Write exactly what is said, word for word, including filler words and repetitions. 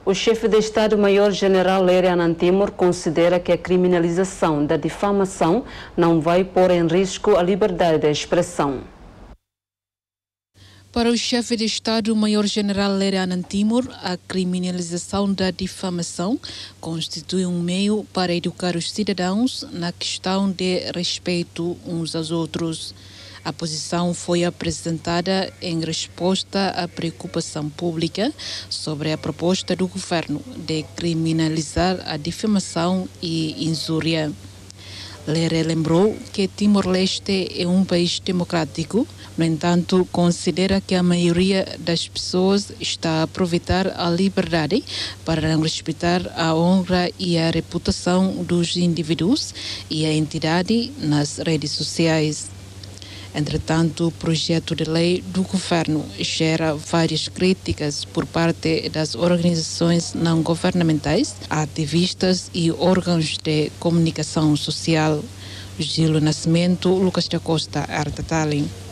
O chefe de Estado-Maior-General Léria Anantimor considera que a criminalização da difamação não vai pôr em risco a liberdade de expressão. Para o chefe de Estado-Maior-General Léria Anantimor, a criminalização da difamação constitui um meio para educar os cidadãos na questão de respeito uns aos outros. A posição foi apresentada em resposta à preocupação pública sobre a proposta do governo de criminalizar a difamação e injúria. Léria lembrou que Timor-Leste é um país democrático, no entanto, considera que a maioria das pessoas está a aproveitar a liberdade para não respeitar a honra e a reputação dos indivíduos e a entidade nas redes sociais. Entretanto, o projeto de lei do governo gera várias críticas por parte das organizações não governamentais, ativistas e órgãos de comunicação social. Gilo Nascimento, Lucas da Costa, Artatali.